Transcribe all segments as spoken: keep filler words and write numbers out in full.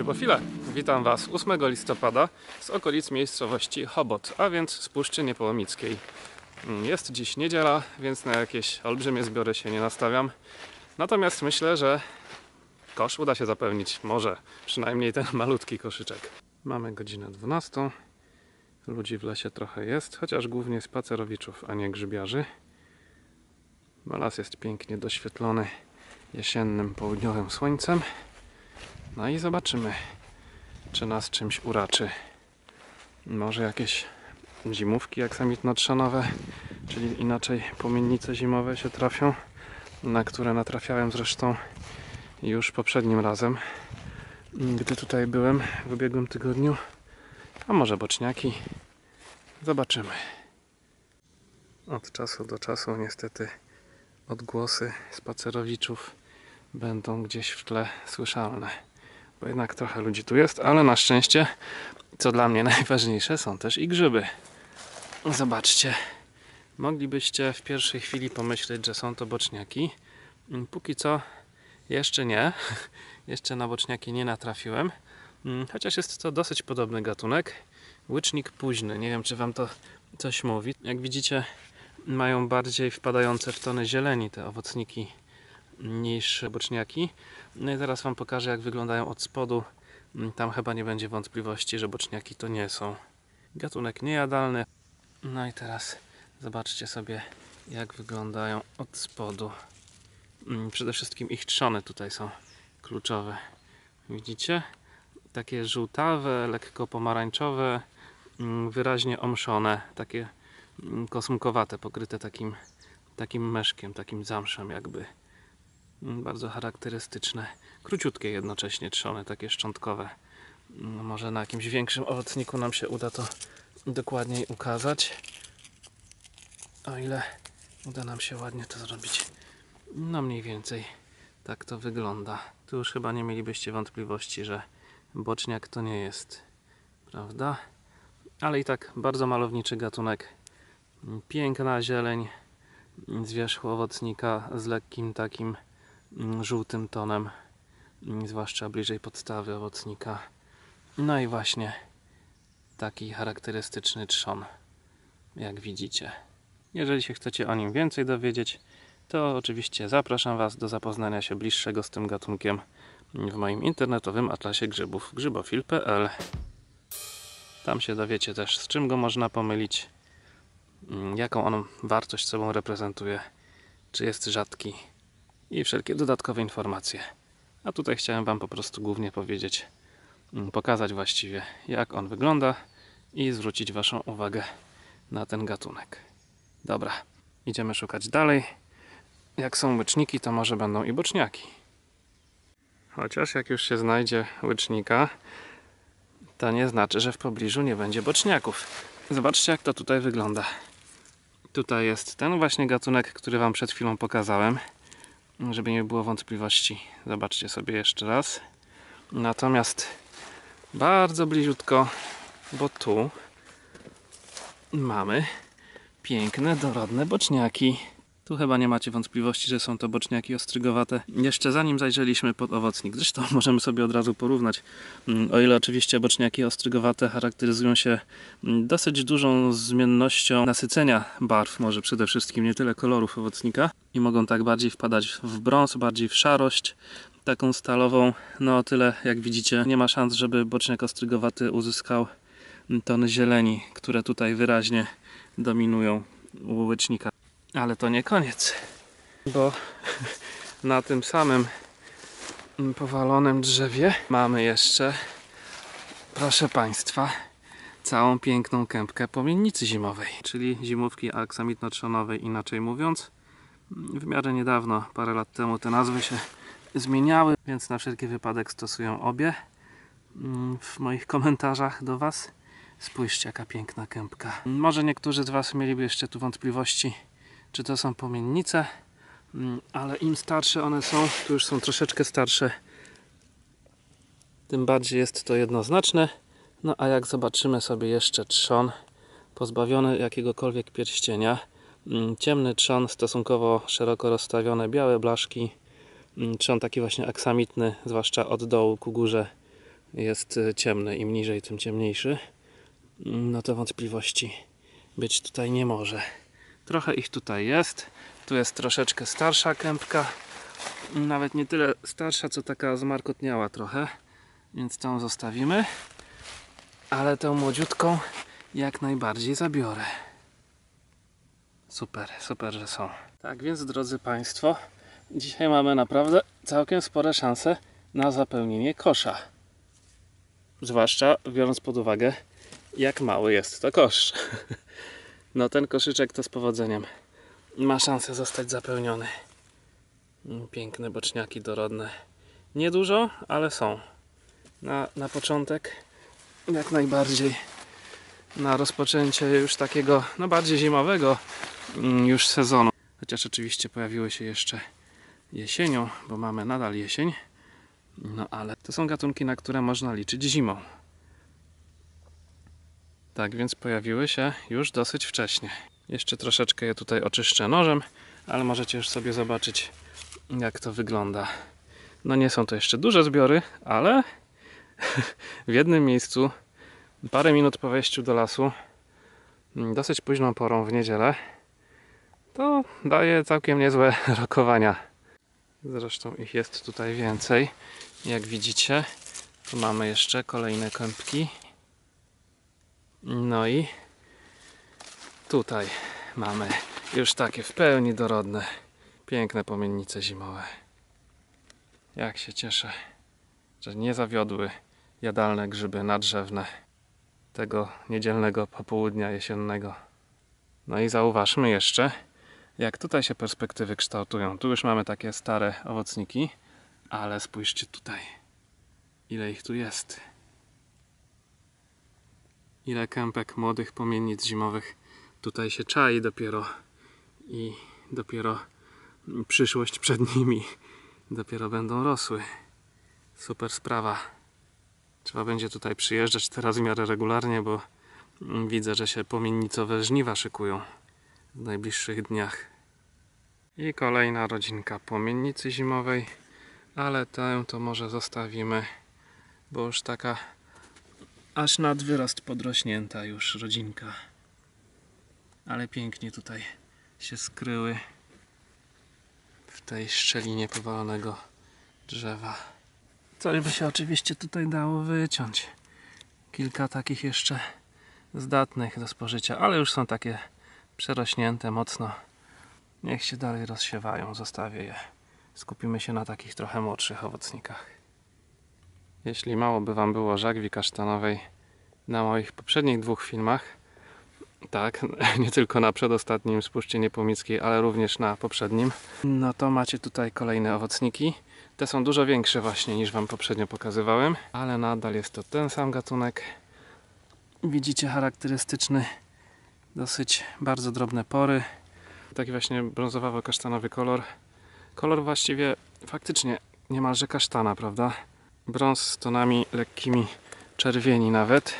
Grzybofile! Witam Was ósmego listopada z okolic miejscowości Chobot, a więc z Puszczy Niepołomickiej. Jest dziś niedziela, więc na jakieś olbrzymie zbiory się nie nastawiam. Natomiast myślę, że kosz uda się zapełnić, może przynajmniej ten malutki koszyczek. Mamy godzinę dwunastą. Ludzi w lesie trochę jest, chociaż głównie spacerowiczów, a nie grzybiarzy. Bo las jest pięknie doświetlony jesiennym, południowym słońcem. No i zobaczymy, czy nas czymś uraczy. Może jakieś zimówki aksamitno-trzanowe, czyli inaczej płomiennice zimowe się trafią, na które natrafiałem zresztą już poprzednim razem, gdy tutaj byłem w ubiegłym tygodniu. A może boczniaki? Zobaczymy. Od czasu do czasu niestety odgłosy spacerowiczów będą gdzieś w tle słyszalne. Bo jednak trochę ludzi tu jest, ale na szczęście, co dla mnie najważniejsze, są też i grzyby. Zobaczcie. Moglibyście w pierwszej chwili pomyśleć, że są to boczniaki. Póki co jeszcze nie. Jeszcze na boczniaki nie natrafiłem. Chociaż jest to dosyć podobny gatunek. Łycznik późny. Nie wiem, czy Wam to coś mówi. Jak widzicie, mają bardziej wpadające w tony zieleni te owocniki niż boczniaki. No i teraz Wam pokażę, jak wyglądają od spodu. Tam chyba nie będzie wątpliwości, że boczniaki to nie są. Gatunek niejadalny. No i teraz zobaczcie sobie, jak wyglądają od spodu. Przede wszystkim ich trzony tutaj są kluczowe. Widzicie? Takie żółtawe, lekko pomarańczowe, wyraźnie omszone, takie kosmkowate, pokryte takim, takim meszkiem, takim zamszem jakby. Bardzo charakterystyczne, króciutkie jednocześnie trzony, takie szczątkowe. Może na jakimś większym owocniku nam się uda to dokładniej ukazać, o ile uda nam się ładnie to zrobić. No mniej więcej tak to wygląda. Tu już chyba nie mielibyście wątpliwości, że boczniak to nie jest, prawda? Ale i tak bardzo malowniczy gatunek. Piękna zieleń z wierzchu owocnika z lekkim takim żółtym tonem, zwłaszcza bliżej podstawy owocnika. No i właśnie taki charakterystyczny trzon, jak widzicie. Jeżeli się chcecie o nim więcej dowiedzieć, to oczywiście zapraszam Was do zapoznania się bliższego z tym gatunkiem w moim internetowym atlasie grzybów grzybofil kropka p l. Tam się dowiecie też, z czym go można pomylić, jaką on wartość sobą reprezentuje, czy jest rzadki i wszelkie dodatkowe informacje. A tutaj chciałem Wam po prostu głównie powiedzieć, pokazać właściwie, jak on wygląda i zwrócić Waszą uwagę na ten gatunek. Dobra, idziemy szukać dalej. Jak są łyczniki, to może będą i boczniaki. Chociaż jak już się znajdzie łycznika, to nie znaczy, że w pobliżu nie będzie boczniaków. Zobaczcie, jak to tutaj wygląda. Tutaj jest ten właśnie gatunek, który Wam przed chwilą pokazałem, żeby nie było wątpliwości. Zobaczcie sobie jeszcze raz. Natomiast bardzo bliziutko, bo tu mamy piękne, dorodne boczniaki. Tu chyba nie macie wątpliwości, że są to boczniaki ostrygowate. Jeszcze zanim zajrzeliśmy pod owocnik, zresztą możemy sobie od razu porównać. O ile oczywiście boczniaki ostrygowate charakteryzują się dosyć dużą zmiennością nasycenia barw, może przede wszystkim nie tyle kolorów owocnika, i mogą tak bardziej wpadać w brąz, bardziej w szarość, taką stalową. No o tyle, jak widzicie, nie ma szans, żeby boczniak ostrygowaty uzyskał tony zieleni, które tutaj wyraźnie dominują u łycznika. Ale to nie koniec, bo na tym samym powalonym drzewie mamy jeszcze, proszę Państwa, całą piękną kępkę płomiennicy zimowej, czyli zimówki aksamitno-trzonowej, inaczej mówiąc. W miarę niedawno, parę lat temu, te nazwy się zmieniały, więc na wszelki wypadek stosują obie w moich komentarzach do Was. Spójrzcie, jaka piękna kępka. Może niektórzy z Was mieliby jeszcze tu wątpliwości, czy to są płomiennice, ale im starsze one są, tu już są troszeczkę starsze, tym bardziej jest to jednoznaczne. No a jak zobaczymy sobie jeszcze trzon pozbawiony jakiegokolwiek pierścienia, ciemny trzon, stosunkowo szeroko rozstawione białe blaszki, trzon taki właśnie aksamitny, zwłaszcza od dołu ku górze, jest ciemny. Im niżej, tym ciemniejszy. No to wątpliwości być tutaj nie może. Trochę ich tutaj jest. Tu jest troszeczkę starsza kępka. Nawet nie tyle starsza, co taka zmarkotniała trochę. Więc tą zostawimy. Ale tę młodziutką jak najbardziej zabiorę. Super, super, że są. Tak więc, drodzy Państwo, dzisiaj mamy naprawdę całkiem spore szanse na zapełnienie kosza. Zwłaszcza biorąc pod uwagę, jak mały jest to kosz. No ten koszyczek to z powodzeniem ma szansę zostać zapełniony. Piękne boczniaki dorodne. Niedużo, ale są. Na, na początek jak najbardziej. Na rozpoczęcie już takiego, no bardziej zimowego już sezonu. Chociaż oczywiście pojawiły się jeszcze jesienią, bo mamy nadal jesień. No ale to są gatunki, na które można liczyć zimą. Tak więc pojawiły się już dosyć wcześnie. Jeszcze troszeczkę je tutaj oczyszczę nożem, ale możecie już sobie zobaczyć, jak to wygląda. No nie są to jeszcze duże zbiory, ale w jednym miejscu parę minut po wejściu do lasu, dosyć późną porą w niedzielę, to daje całkiem niezłe rokowania. Zresztą ich jest tutaj więcej. Jak widzicie, tu mamy jeszcze kolejne kępki. No i tutaj mamy już takie w pełni dorodne, piękne pomiennice zimowe. Jak się cieszę, że nie zawiodły jadalne grzyby nadrzewne tego niedzielnego popołudnia jesiennego. No i zauważmy jeszcze, jak tutaj się perspektywy kształtują. Tu już mamy takie stare owocniki, ale spójrzcie tutaj, ile ich tu jest. Ile kępek młodych pomiennic zimowych tutaj się czai dopiero i dopiero przyszłość przed nimi. Dopiero będą rosły. Super sprawa. Trzeba będzie tutaj przyjeżdżać teraz w miarę regularnie, bo widzę, że się pomiennicowe żniwa szykują w najbliższych dniach. I kolejna rodzinka pomiennicy zimowej, ale tę to może zostawimy, bo już taka aż nad wyrost podrośnięta już rodzinka. Ale pięknie tutaj się skryły w tej szczelinie powalonego drzewa. Coś by się oczywiście tutaj dało wyciąć. Kilka takich jeszcze zdatnych do spożycia, ale już są takie przerośnięte mocno. Niech się dalej rozsiewają, zostawię je. Skupimy się na takich trochę młodszych owocnikach. Jeśli mało by Wam było żagwi kasztanowej na moich poprzednich dwóch filmach, tak, nie tylko na przedostatnim z Puszczy Niepołomickiej, ale również na poprzednim, no to macie tutaj kolejne owocniki. Te są dużo większe właśnie niż Wam poprzednio pokazywałem, ale nadal jest to ten sam gatunek. Widzicie charakterystyczny, dosyć bardzo drobne pory. Taki właśnie brązowawo-kasztanowy kolor. Kolor właściwie faktycznie niemalże kasztana, prawda? Brąz z tonami lekkimi czerwieni nawet.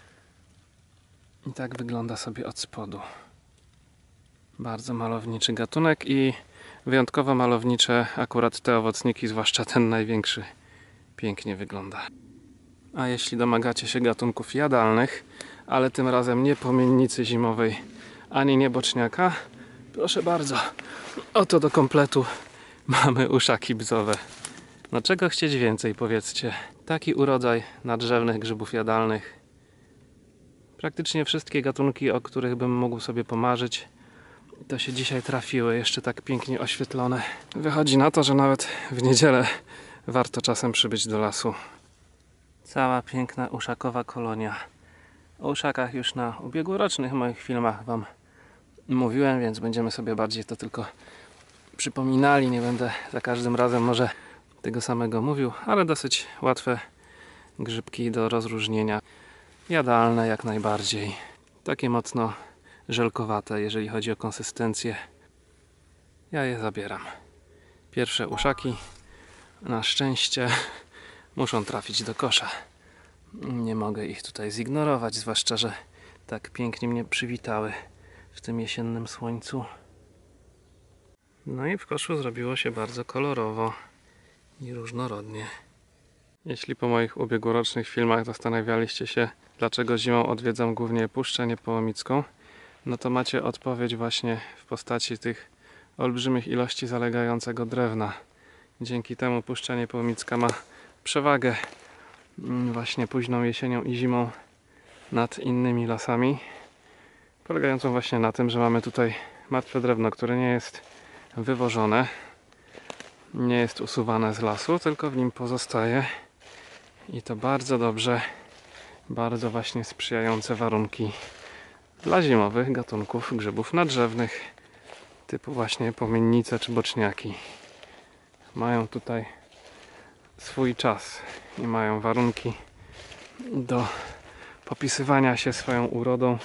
I tak wygląda sobie od spodu. Bardzo malowniczy gatunek i wyjątkowo malownicze akurat te owocniki, zwłaszcza ten największy. Pięknie wygląda. A jeśli domagacie się gatunków jadalnych, ale tym razem nie pomiennicy zimowej, ani nie boczniaka, proszę bardzo, oto do kompletu mamy uszaki bzowe. No czego chcieć więcej, powiedzcie. Taki urodzaj nadrzewnych grzybów jadalnych. Praktycznie wszystkie gatunki, o których bym mógł sobie pomarzyć, to się dzisiaj trafiły, jeszcze tak pięknie oświetlone. Wychodzi na to, że nawet w niedzielę warto czasem przybyć do lasu. Cała piękna uszakowa kolonia. O uszakach już na ubiegłorocznych moich filmach Wam mówiłem, więc będziemy sobie bardziej to tylko przypominali. Nie będę za każdym razem może tego samego mówił, ale dosyć łatwe grzybki do rozróżnienia. Jadalne jak najbardziej. Takie mocno żelkowate, jeżeli chodzi o konsystencję. Ja je zabieram. Pierwsze uszaki na szczęście muszą trafić do kosza. Nie mogę ich tutaj zignorować, zwłaszcza że tak pięknie mnie przywitały w tym jesiennym słońcu. No i w koszu zrobiło się bardzo kolorowo i różnorodnie. Jeśli po moich ubiegłorocznych filmach zastanawialiście się, dlaczego zimą odwiedzam głównie Puszczę Niepołomicką, no to macie odpowiedź właśnie w postaci tych olbrzymich ilości zalegającego drewna. Dzięki temu Puszcza Niepołomicka ma przewagę właśnie późną jesienią i zimą nad innymi lasami, polegającą właśnie na tym, że mamy tutaj martwe drewno, które nie jest wywożone, nie jest usuwane z lasu, tylko w nim pozostaje i to bardzo dobrze, bardzo właśnie sprzyjające warunki dla zimowych gatunków grzybów nadrzewnych typu właśnie płomiennice czy boczniaki. Mają tutaj swój czas i mają warunki do popisywania się swoją urodą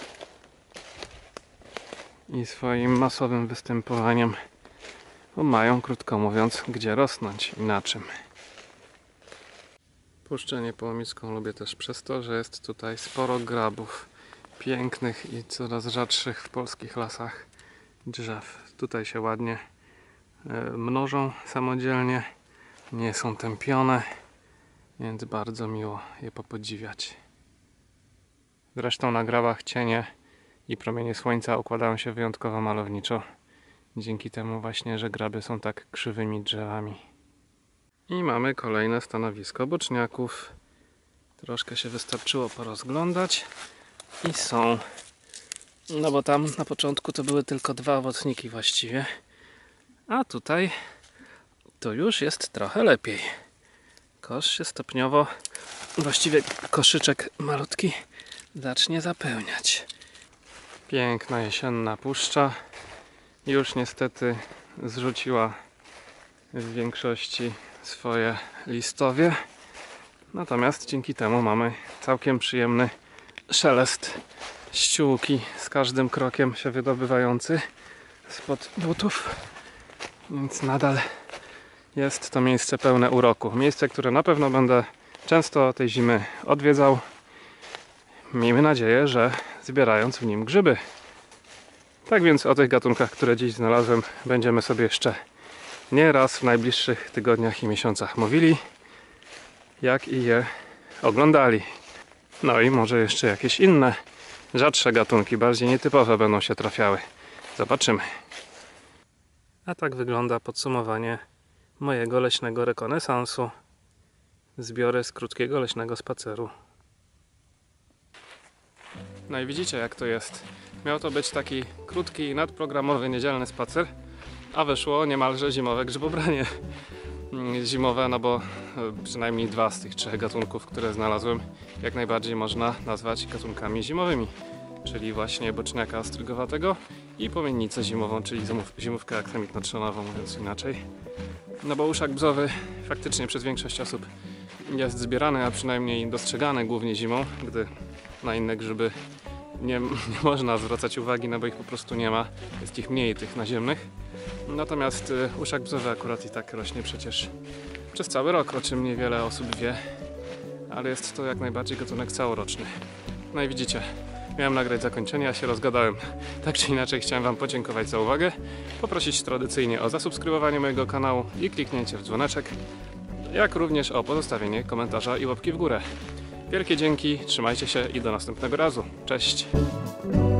i swoim masowym występowaniem, bo mają, krótko mówiąc, gdzie rosnąć i na czym. Puszczę Niepołomicką lubię też przez to, że jest tutaj sporo grabów, pięknych i coraz rzadszych w polskich lasach drzew. Tutaj się ładnie mnożą samodzielnie, nie są tępione, więc bardzo miło je popodziwiać. Zresztą na grabach cienie i promienie słońca układają się wyjątkowo malowniczo, dzięki temu właśnie, że graby są tak krzywymi drzewami. I mamy kolejne stanowisko boczniaków. Troszkę się wystarczyło porozglądać i są. No bo tam na początku to były tylko dwa owocniki właściwie, a tutaj to już jest trochę lepiej. Kosz się stopniowo, właściwie koszyczek malutki, zacznie zapełniać. Piękna jesienna puszcza już niestety zrzuciła w większości swoje listowie, natomiast dzięki temu mamy całkiem przyjemny szelest ściółki z każdym krokiem się wydobywający spod butów, więc nadal jest to miejsce pełne uroku. Miejsce, które na pewno będę często tej zimy odwiedzał. Miejmy nadzieję, że zbierając w nim grzyby. Tak więc o tych gatunkach, które dziś znalazłem, będziemy sobie jeszcze nie raz w najbliższych tygodniach i miesiącach mówili, jak i je oglądali. No i może jeszcze jakieś inne, rzadsze gatunki, bardziej nietypowe będą się trafiały. Zobaczymy. A tak wygląda podsumowanie mojego leśnego rekonesansu. Zbiory z krótkiego leśnego spaceru. No i widzicie, jak to jest. Miał to być taki krótki, nadprogramowy, niedzielny spacer, a wyszło niemalże zimowe grzybobranie. Zimowe, no bo przynajmniej dwa z tych trzech gatunków, które znalazłem, jak najbardziej można nazwać gatunkami zimowymi. Czyli właśnie boczniaka strygowatego i płomiennicę zimową, czyli zimówkę aksamitno-trzonową, mówiąc inaczej. No bo uszak bzowy faktycznie przez większość osób jest zbierany, a przynajmniej dostrzegany głównie zimą, gdy na inne grzyby nie, nie można zwracać uwagi, no bo ich po prostu nie ma, jest ich mniej tych naziemnych. Natomiast y, uszak bzowy akurat i tak rośnie przecież przez cały rok, o czym niewiele osób wie, ale jest to jak najbardziej gatunek całoroczny. No i widzicie, miałem nagrać zakończenie, a się rozgadałem. Tak czy inaczej chciałem Wam podziękować za uwagę, poprosić tradycyjnie o zasubskrybowanie mojego kanału i kliknięcie w dzwoneczek, jak również o pozostawienie komentarza i łapki w górę. Wielkie dzięki, trzymajcie się i do następnego razu. Cześć!